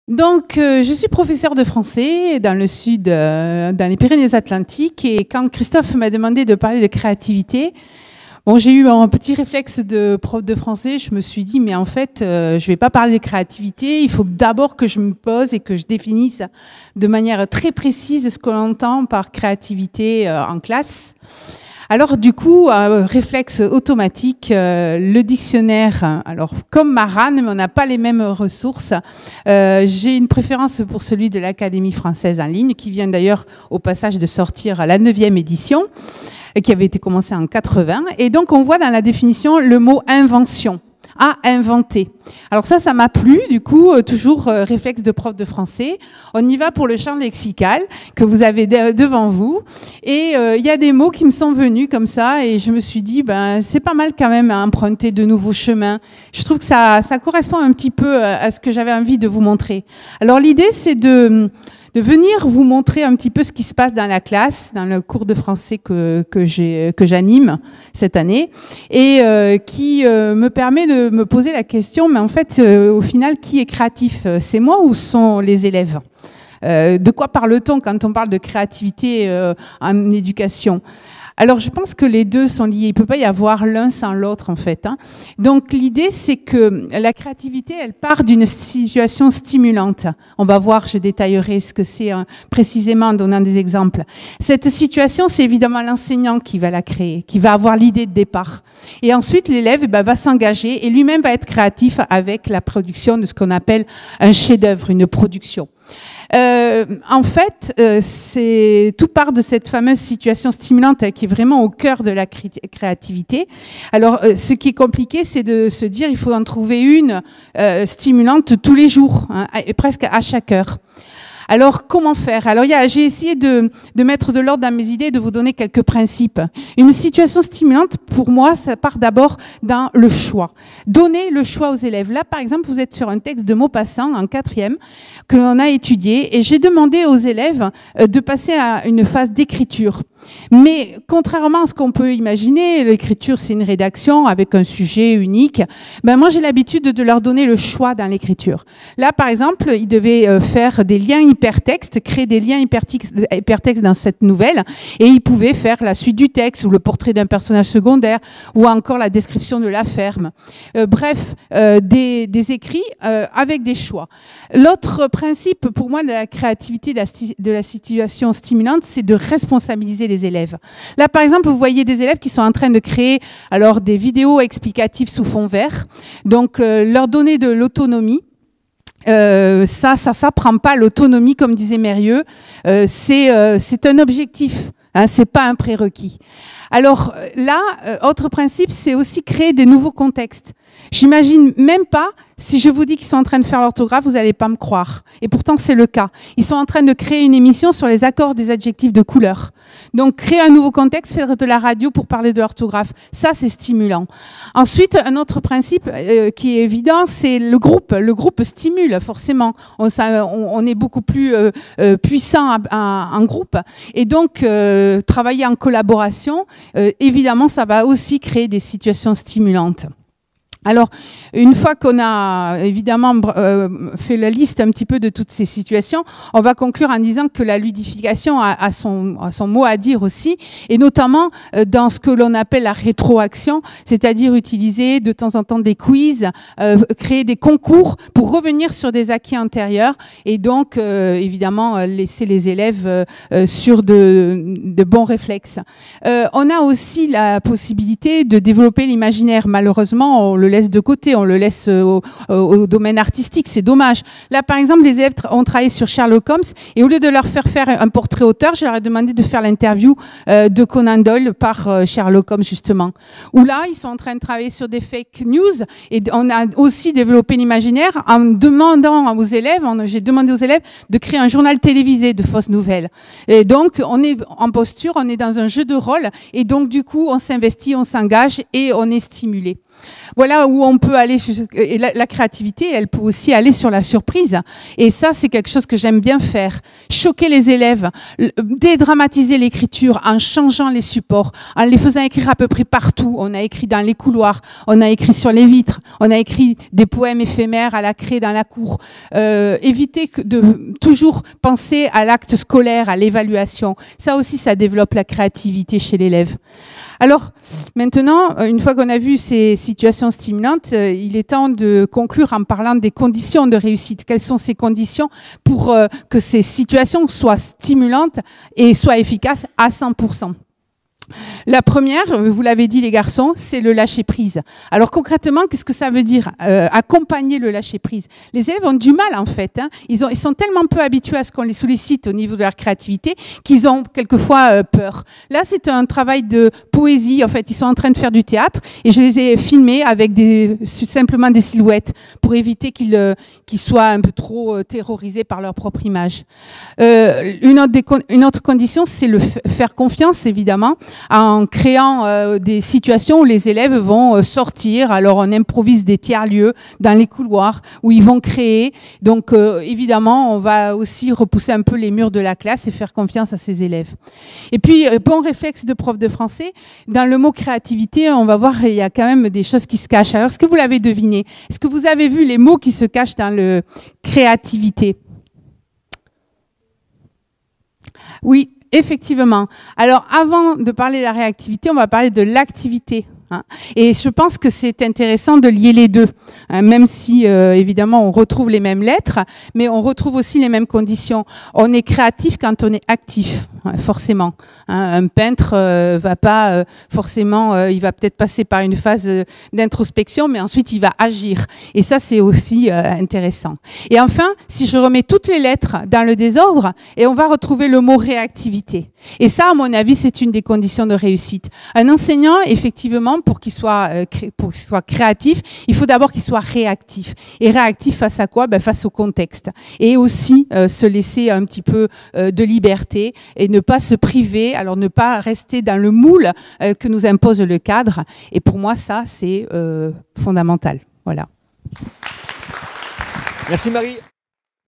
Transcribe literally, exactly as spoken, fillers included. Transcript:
Donc, euh, je suis professeure de français dans le sud, euh, dans les Pyrénées-Atlantiques. Et quand Christophe m'a demandé de parler de créativité, bon, j'ai eu un petit réflexe de prof de français. Je me suis dit, mais en fait, euh, je ne vais pas parler de créativité. Il faut d'abord que je me pose et que je définisse de manière très précise ce qu'on entend par créativité euh, en classe. Alors du coup, euh, réflexe automatique, euh, le dictionnaire, alors comme Maran, mais on n'a pas les mêmes ressources. Euh, j'ai une préférence pour celui de l'Académie française en ligne, qui vient d'ailleurs au passage de sortir à la neuvième édition, qui avait été commencée en quatre-vingts. Et donc on voit dans la définition le mot invention. À inventer. Alors ça, ça m'a plu, du coup, euh, toujours euh, réflexe de prof de français. On y va pour le champ lexical que vous avez de devant vous. Et il euh, y a des mots qui me sont venus comme ça et je me suis dit, ben, c'est pas mal quand même à emprunter de nouveaux chemins. Je trouve que ça, ça correspond un petit peu à ce que j'avais envie de vous montrer. Alors l'idée, c'est de... de venir vous montrer un petit peu ce qui se passe dans la classe, dans le cours de français que, que j'ai, que j'anime cette année, et euh, qui euh, me permet de me poser la question, mais en fait, euh, au final, qui est créatif? C'est moi ou sont les élèves? Euh, de quoi parle-t-on quand on parle de créativité euh, en éducation? Alors, je pense que les deux sont liés. Il ne peut pas y avoir l'un sans l'autre, en fait. Hein. Donc, l'idée, c'est que la créativité, elle part d'une situation stimulante. On va voir, je détaillerai ce que c'est hein, précisément en donnant des exemples. Cette situation, c'est évidemment l'enseignant qui va la créer, qui va avoir l'idée de départ. Et ensuite, l'élève eh ben, va s'engager et lui-même va être créatif avec la production de ce qu'on appelle un chef-d'œuvre, une production. Euh, en fait, euh, c'est tout part de cette fameuse situation stimulante hein, qui est vraiment au cœur de la cré créativité. Alors, euh, ce qui est compliqué, c'est de se dire il faut en trouver une euh, stimulante tous les jours, hein, et presque à chaque heure. Alors, comment faire? Alors, il y a, j'ai essayé de, de mettre de l'ordre dans mes idées, de vous donner quelques principes. Une situation stimulante, pour moi, ça part d'abord dans le choix. Donner le choix aux élèves. Là, par exemple, vous êtes sur un texte de Maupassant, en quatrième, que l'on a étudié, et j'ai demandé aux élèves de passer à une phase d'écriture. Mais contrairement à ce qu'on peut imaginer, l'écriture, c'est une rédaction avec un sujet unique. Ben, moi, j'ai l'habitude de leur donner le choix dans l'écriture. Là, par exemple, ils devaient faire des liens hypertextes, créer des liens hypertextes dans cette nouvelle, et ils pouvaient faire la suite du texte, ou le portrait d'un personnage secondaire, ou encore la description de la ferme. Euh, bref, euh, des, des écrits euh, avec des choix. L'autre principe, pour moi, de la créativité, de la, de la situation stimulante, c'est de responsabiliser les élèves. Là, par exemple, vous voyez des élèves qui sont en train de créer alors des vidéos explicatives sous fond vert, donc euh, leur donner de l'autonomie. Euh, ça, ça s'apprend pas, l'autonomie, comme disait Mérieux, euh, c'est euh, c'est un objectif, hein, c'est pas un prérequis. Alors là, euh, autre principe, c'est aussi créer des nouveaux contextes. J'imagine même pas, si je vous dis qu'ils sont en train de faire l'orthographe, vous n'allez pas me croire. Et pourtant, c'est le cas. Ils sont en train de créer une émission sur les accords des adjectifs de couleur. Donc, créer un nouveau contexte, faire de la radio pour parler de l'orthographe. Ça, c'est stimulant. Ensuite, un autre principe euh, qui est évident, c'est le groupe. Le groupe stimule, forcément. On, ça, on, on est beaucoup plus euh, euh, puissant en groupe. Et donc, euh, travailler en collaboration, euh, évidemment, ça va aussi créer des situations stimulantes. Alors, une fois qu'on a évidemment euh, fait la liste un petit peu de toutes ces situations, on va conclure en disant que la ludification a, a, son, a son mot à dire aussi, et notamment euh, dans ce que l'on appelle la rétroaction, c'est-à-dire utiliser de temps en temps des quiz, euh, créer des concours pour revenir sur des acquis antérieurs, et donc euh, évidemment laisser les élèves euh, sur de, de bons réflexes. Euh, on a aussi la possibilité de développer l'imaginaire. Malheureusement, on le laisse de côté, on le laisse au, au, au domaine artistique, c'est dommage. Là, par exemple, les élèves ont travaillé sur Sherlock Holmes et au lieu de leur faire faire un portrait auteur, je leur ai demandé de faire l'interview euh, de Conan Doyle par euh, Sherlock Holmes, justement. Où là, ils sont en train de travailler sur des fake news et on a aussi développé l'imaginaire en demandant aux élèves, j'ai demandé aux élèves de créer un journal télévisé de fausses nouvelles. Et donc, on est en posture, on est dans un jeu de rôle et donc, du coup, on s'investit, on s'engage et on est stimulé. Voilà où on peut aller. Et la, la créativité, elle peut aussi aller sur la surprise. Et ça, c'est quelque chose que j'aime bien faire. Choquer les élèves, dédramatiser l'écriture en changeant les supports, en les faisant écrire à peu près partout. On a écrit dans les couloirs, on a écrit sur les vitres, on a écrit des poèmes éphémères à la craie dans la cour. Euh, éviter de toujours penser à l'acte scolaire, à l'évaluation. Ça aussi, ça développe la créativité chez l'élève. Alors, maintenant, une fois qu'on a vu ces situations stimulantes, euh, il est temps de conclure en parlant des conditions de réussite. Quelles sont ces conditions pour euh, que ces situations soient stimulantes et soient efficaces à cent pour cent? La première, vous l'avez dit les garçons, c'est le lâcher-prise. Alors concrètement, qu'est-ce que ça veut dire euh, accompagner le lâcher-prise? Les élèves ont du mal en fait. Hein. Ils, ont, ils sont tellement peu habitués à ce qu'on les sollicite au niveau de leur créativité qu'ils ont quelquefois euh, peur. Là, c'est un travail de poésie. En fait, ils sont en train de faire du théâtre et je les ai filmés avec des, simplement des silhouettes pour éviter qu'ils euh, qu'ils soient un peu trop euh, terrorisés par leur propre image. Euh, une, autre des, une autre condition, c'est le faire confiance, évidemment, en créant euh, des situations où les élèves vont euh, sortir. Alors on improvise des tiers-lieux dans les couloirs où ils vont créer. Donc euh, évidemment, on va aussi repousser un peu les murs de la classe et faire confiance à ces élèves. Et puis, euh, bon réflexe de prof de français, dans le mot créativité, on va voir il y a quand même des choses qui se cachent. Alors est-ce que vous l'avez deviné? Est-ce que vous avez vu les mots qui se cachent dans le créativité? Oui. Effectivement. Alors, avant de parler de la réactivité, on va parler de l'activité. Hein. Et je pense que c'est intéressant de lier les deux, hein, même si, euh, évidemment, on retrouve les mêmes lettres, mais on retrouve aussi les mêmes conditions. On est créatif quand on est actif, hein, forcément. Hein. Un peintre euh, va pas euh, forcément, euh, il va peut-être passer par une phase euh, d'introspection, mais ensuite il va agir. Et ça, c'est aussi euh, intéressant. Et enfin, si je remets toutes les lettres dans le désordre, et on va retrouver le mot réactivité. Et ça, à mon avis, c'est une des conditions de réussite. Un enseignant, effectivement, pour qu'il soit, euh, pour qu'il soit créatif, il faut d'abord qu'il soit réactif. Et réactif face à quoi? Ben, face au contexte. Et aussi euh, se laisser un petit peu euh, de liberté et ne pas se priver, alors ne pas rester dans le moule euh, que nous impose le cadre. Et pour moi, ça, c'est euh, fondamental. Voilà. Merci Marie.